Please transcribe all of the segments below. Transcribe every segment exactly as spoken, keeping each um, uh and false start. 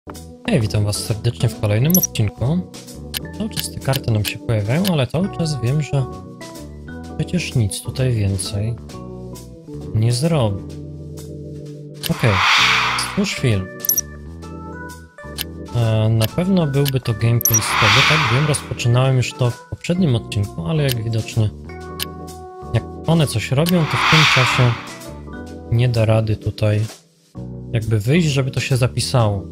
Hej, witam was serdecznie w kolejnym odcinku. Cały czas te karty nam się pojawiają, ale cały czas wiem, że przecież nic tutaj więcej nie zrobi. Okej, stwórz film. E, na pewno byłby to gameplay z tego, tak wiem, rozpoczynałem już to w poprzednim odcinku, ale jak widocznie jak one coś robią, to w tym czasie nie da rady tutaj jakby wyjść, żeby to się zapisało.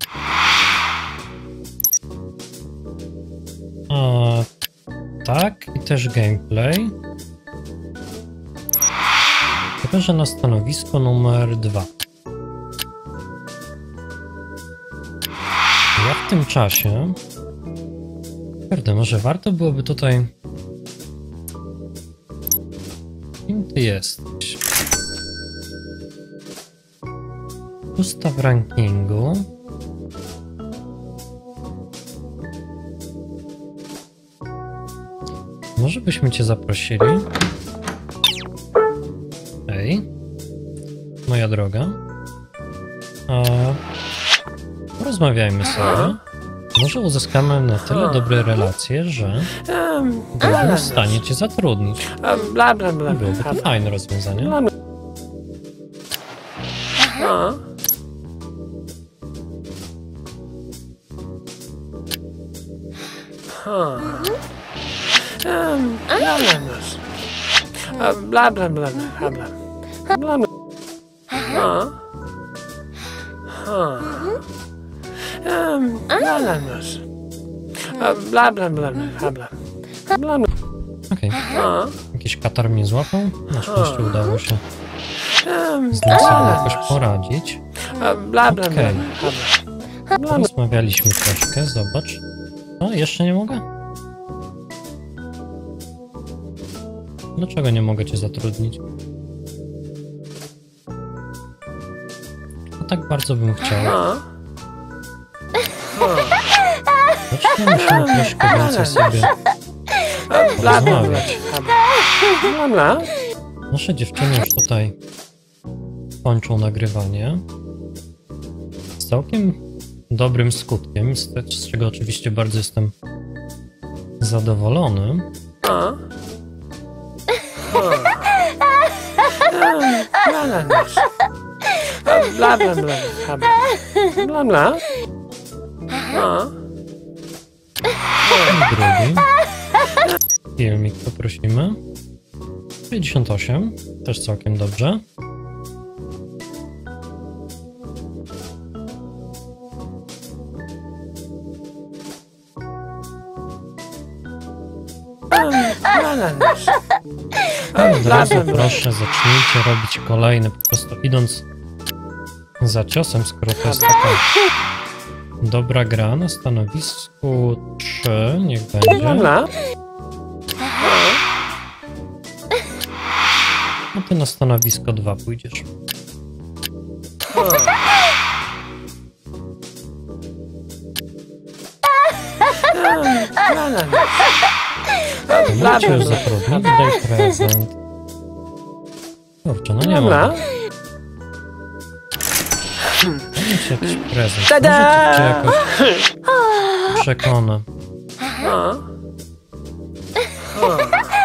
A, tak, i też gameplay. Tylko, że na stanowisko numer dwa. Ja w tym czasie... Kurde, może warto byłoby tutaj... Kim ty jesteś? Ustaw rankingu. Może byśmy cię zaprosili? Hej, moja droga. A, porozmawiajmy sobie. Może uzyskamy na tyle dobre relacje, że byłbym w stanie cię zatrudnić. Byłoby to fajne rozwiązanie. Um, bla bla bla. Uh, bla bla bla bla bla. Bla bla. Huh? Huh. Um, bla bla bla. Uh, bla bla bla bla bla. Bla bla. Okej. Huh? Jakiś katar mnie złapał. Na szczęście udało się Um, z nim sobie jakoś poradzić. Uh, bla bla bla Okej. bla. Bla bla. Rozmawialiśmy troszkę, zobacz. No, jeszcze nie mogę? Dlaczego nie mogę cię zatrudnić? No tak bardzo bym chciał. Huh? Dlaczego musimy troszkę więcej sobie Uh, bla bla bla. porozmawiać? Bla bla. Nasze dziewczyny już tutaj kończą nagrywanie. Z całkiem dobrym skutkiem, z, te, z czego oczywiście bardzo jestem zadowolony. Huh? Huh? Um, bla bla bla. Uh, bla bla bla bla. Bla bla. Huh? I drugi filmik poprosimy. pięćdziesiąt osiem, też całkiem dobrze. Bla bla bla. Ale od razu proszę, zacznijcie robić kolejne, po prostu idąc za ciosem, skoro to jest taka dobra gra. Na stanowisku trzy, niech Bla będzie. bla. No ty na stanowisko dwa pójdziesz. Bla bla bla. Mogę cię już zatrudnić, daj prezent. Kurczę, no nie Bla. mogę. Daj ci jakiś prezent. Tada! Może cię jakoś przekona. Huh? Huh?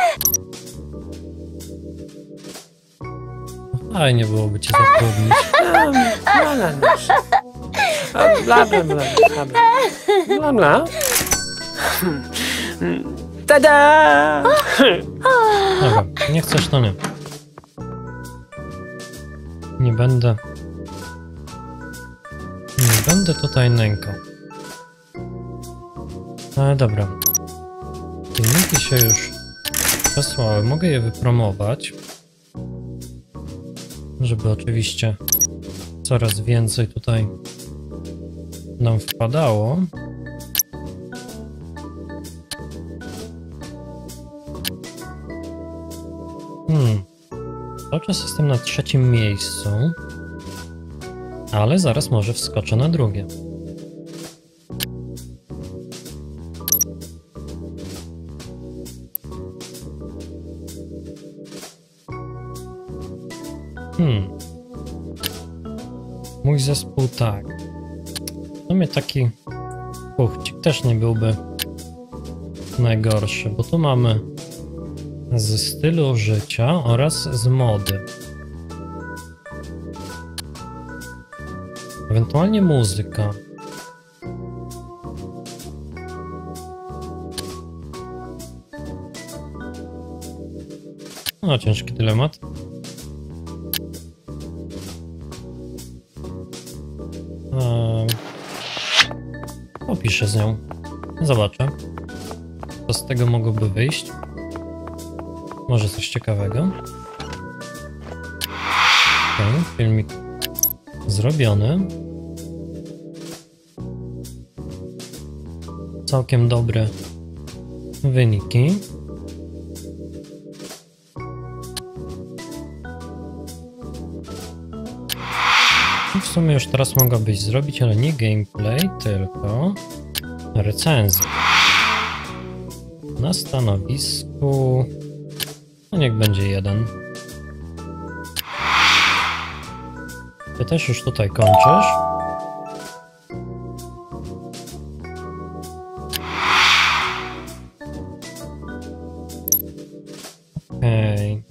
Fajnie byłoby cię zatrudnić. Um, bla bla bla. Uh, bla bla bla bla bla. Bla bla. Tada! Dobra, nie chcesz, to nie. Nie będę... Nie będę tutaj nękał. Ale dobra. Filmiki się już przesłały. Mogę je wypromować. Żeby oczywiście coraz więcej tutaj nam wpadało. Hmm. Cały czas jestem na trzecim miejscu. Ale zaraz może wskoczę na drugie. Hmm. Mój zespół tak. sumie taki puchcik też nie byłby najgorszy, bo tu mamy ze stylu życia oraz z mody. Ewentualnie muzyka. No, ciężki dylemat. Eee, opiszę z nią. Zobaczę, co z tego mogłoby wyjść. Może coś ciekawego. Okay, filmik zrobiony. Całkiem dobre wyniki. I w sumie już teraz mogłabyś zrobić, ale nie gameplay, tylko recenzję. Na stanowisku... No niech będzie jeden. Ty też już tutaj kończysz. Okej.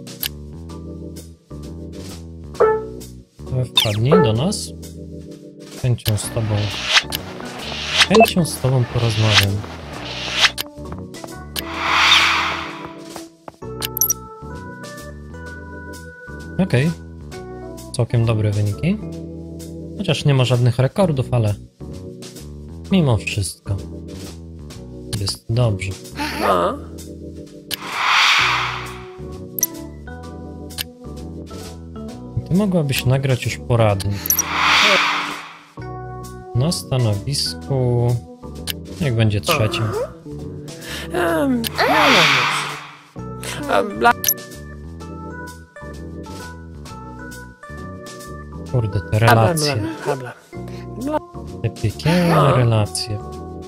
Okay. Wpadnij do nas. Z chęcią z tobą. Z chęcią z tobą porozmawiam. Okej. Okay. Całkiem dobre wyniki. Chociaż nie ma żadnych rekordów, ale mimo wszystko jest dobrze. Ty mogłabyś nagrać już poradnik. Na stanowisku... Niech będzie trzecim. Um, Kurde, te relacje. Te piekielne relacje.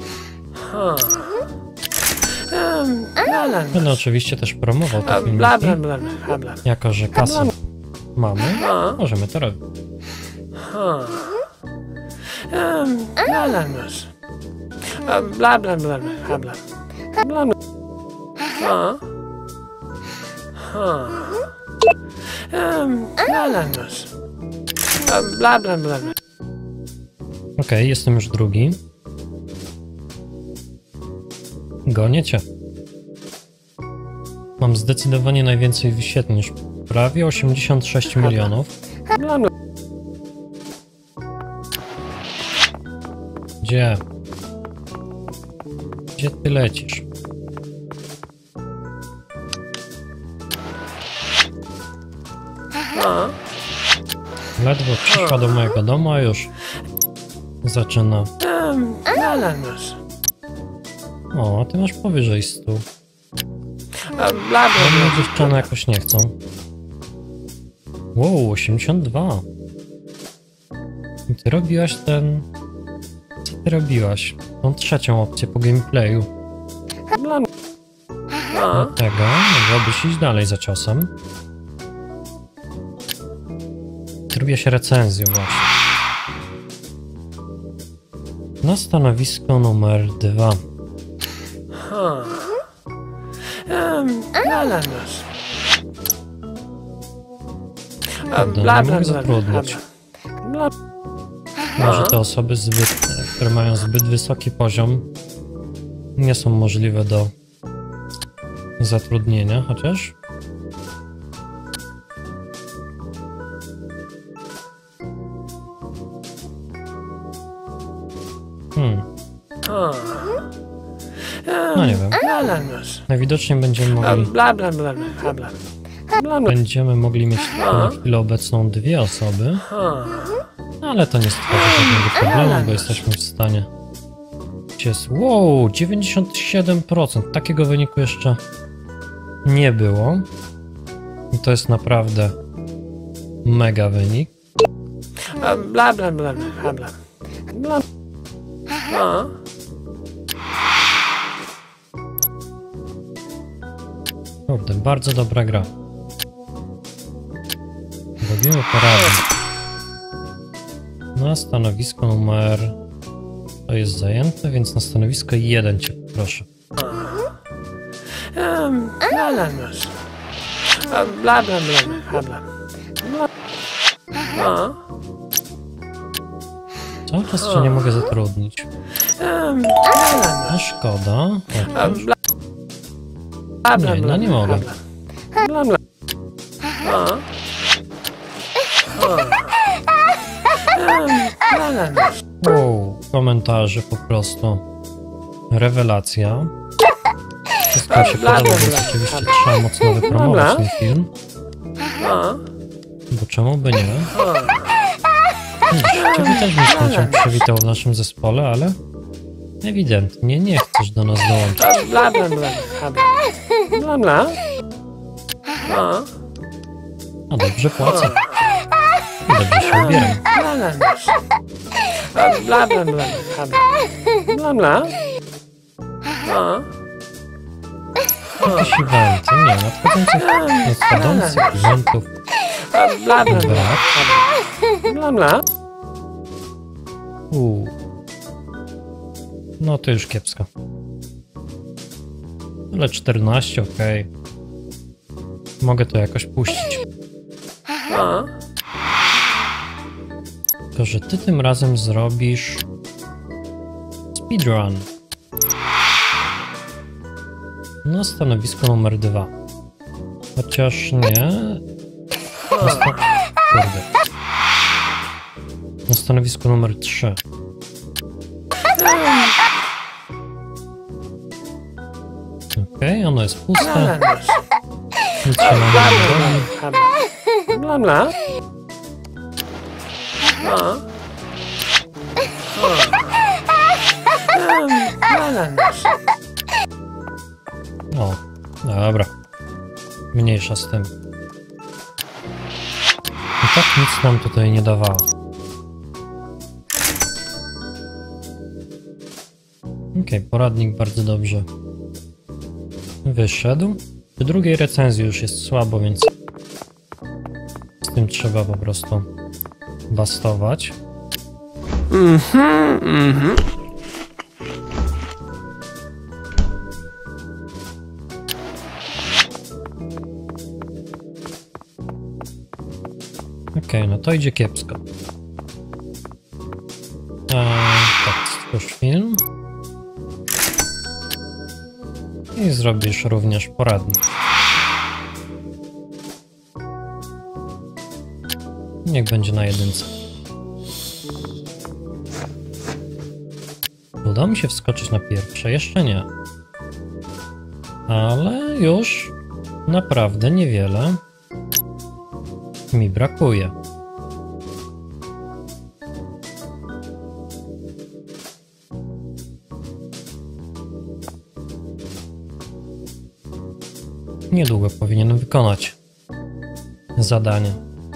Będę oczywiście też promował te filmiki. Jako że kasę mamy, możemy to robić. Bla bla bla bla bla. Bla bla bla. Okej, okay, jestem już drugi. Gonię cię. Mam zdecydowanie najwięcej wyświetleń, już prawie osiemdziesiąt sześć milionów. Gdzie? Gdzie ty lecisz? Ledwo przyszła do mojego domu, a już zaczyna. O, a ty masz powyżej stu. Mnie dziewczyny jakoś nie chcą. Wow, osiemdziesiąt dwa. I ty robiłaś ten... Co ty robiłaś? Tą trzecią opcję po gameplayu. Dlatego mogłabyś iść dalej za ciosem. Zrobię się recenzję właśnie. Na stanowisko numer dwa. Prawda, nie mogę zatrudnić. Może te osoby, zbyt, które mają zbyt wysoki poziom, nie są możliwe do zatrudnienia, chociaż... Hmm. No nie wiem. Najwidoczniej będziemy mogli... Będziemy mogli mieć tylko na chwilę obecną dwie osoby. Ale to nie stworzy żadnego problemu, bo jesteśmy w stanie... Jest... Wow, dziewięćdziesiąt siedem procent. Takiego wyniku jeszcze nie było. I to jest naprawdę mega wynik. Bla bla bla bla bla. Bla. A. Kurde, bardzo dobra gra. Robimy poradę. Na stanowisko numer To jest zajęte, więc na stanowisko jeden cię poproszę. Um, bla, bla, bla. Uh, bla, bla, bla, bla, bla. Bla. A. Cały czas cię nie mogę zatrudnić. Um, bla, bla, A szkoda. bla. Chociaż. Bla, bla, bla, Nie, no bla, nie bla, mogę. Bla, bla. Bla. A. A. Um, bla, bla, bla. Wow, komentarze po prostu. Rewelacja. Wszystko się Bla, bla, podoba, więc bla. oczywiście trzeba mocno wypromować ten film. A. Bo czemu by nie? A. Widzisz, ciebie też bym z chęcią przywitał w naszym zespole, ale ewidentnie nie chcesz do nas dołączyć. Bla, bla, bla, bla. Bla, bla. A. A dobrze płacę. I dobrze się ubieram. Bla, bla, bla. Bla, bla, bla, bla. Bla, bla. A. Jakieś eventy, nie, nadchodzących, nadchodzących eventów Bla, bla, bla. brak. Bla, bla. Uuu. No to już kiepsko. Ale czternaście, okej. Mogę to jakoś puścić. A. Tylko, że ty tym razem zrobisz speedrun. Na stanowisko numer dwa. Chociaż nie. Na sta... Kurde. Na stanowisko numer trzy. Okej, ono jest puste. Nic się na Bla, nim bla, nie robi. bla. Bla, bla. A. Bla, bla, bla. O, dobra. Mniejsza z tym. I tak nic nam tutaj nie dawało. Okej, poradnik bardzo dobrze wyszedł. Przy drugiej recenzji już jest słabo, więc z tym trzeba po prostu bastować. Mhm, mhm. Okej, no to idzie kiepsko. Eee, tak, stwórz film. I zrobisz również poradnik. Niech będzie na jedynce. Udało mi się wskoczyć na pierwsze, jeszcze nie. Ale już naprawdę niewiele mi brakuje. Niedługo powinienem wykonać zadanie.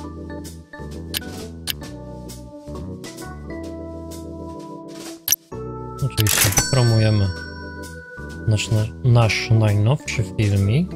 Oczywiście promujemy nasz, nasz najnowszy filmik.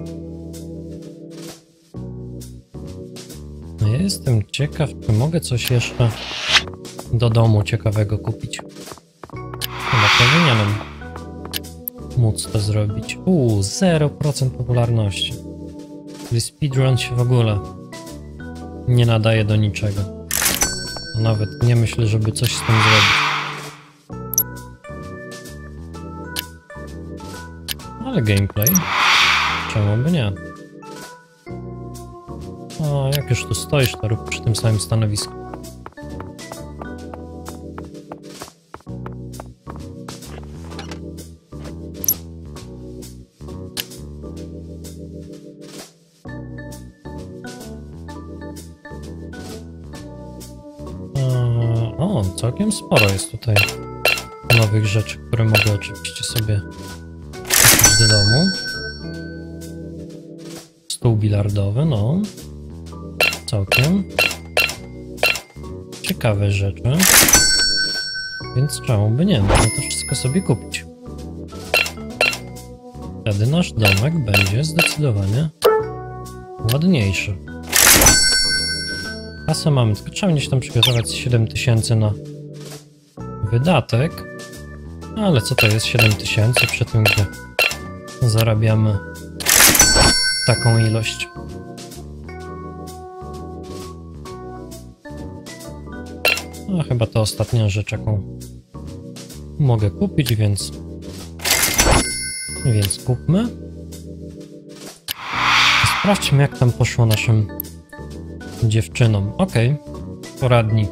No ja jestem ciekaw, czy mogę coś jeszcze do domu ciekawego kupić. Chyba powinienem móc to zrobić. Uuu, zero procent popularności. Czyli speedrun się w ogóle nie nadaje do niczego. Nawet nie myślę, żeby coś z tym zrobić. Ale gameplay? Czemu by nie? O, jak już tu stoisz, to rób przy tym samym stanowisku. Eee, o, całkiem sporo jest tutaj nowych rzeczy, które mogę oczywiście sobie kupić do domu. Stół bilardowy, no. Całkiem ciekawe rzeczy. Więc czemu by nie? Można to wszystko sobie kupić. Wtedy nasz domek będzie zdecydowanie ładniejszy. Kasę mamy, tylko trzeba gdzieś tam przygotować siedem tysięcy na wydatek. Ale co to jest siedem tysięcy przy tym, gdzie zarabiamy taką ilość. No chyba to ostatnia rzecz, jaką mogę kupić, więc więc kupmy. Sprawdźmy, jak tam poszło naszym dziewczynom. Okej, poradnik.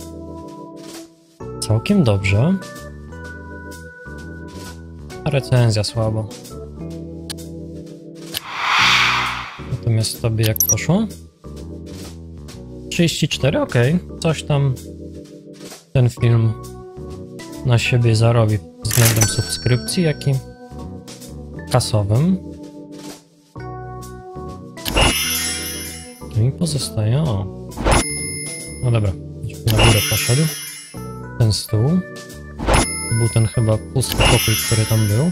Całkiem dobrze. A recenzja słabo. Natomiast tobie jak poszło? trzydzieści cztery, okej. Coś tam ten film na siebie zarobi względem subskrypcji, jak i kasowym. I pozostaje, o. No dobra, na górę poszedł. Ten stół. To był ten chyba pusty pokój, który tam był.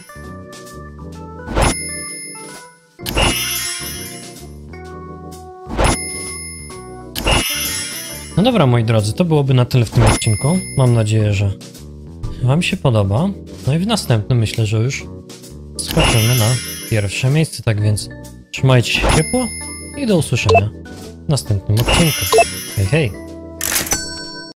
No dobra, moi drodzy, to byłoby na tyle w tym odcinku. Mam nadzieję, że wam się podoba. No i w następnym myślę, że już skoczymy na pierwsze miejsce. Tak więc trzymajcie się ciepło i do usłyszenia w następnym odcinku. Hej, hej!